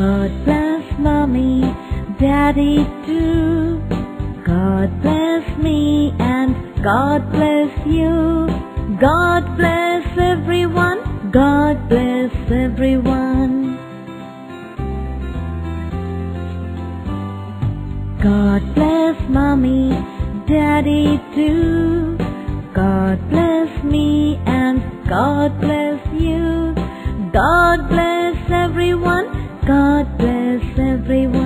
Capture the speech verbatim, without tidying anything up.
God bless Mommy, Daddy too. God bless me and God bless you. God bless everyone. God bless everyone. God bless Mommy, Daddy too. God bless me and God bless you. God bless everyone. God bless everyone.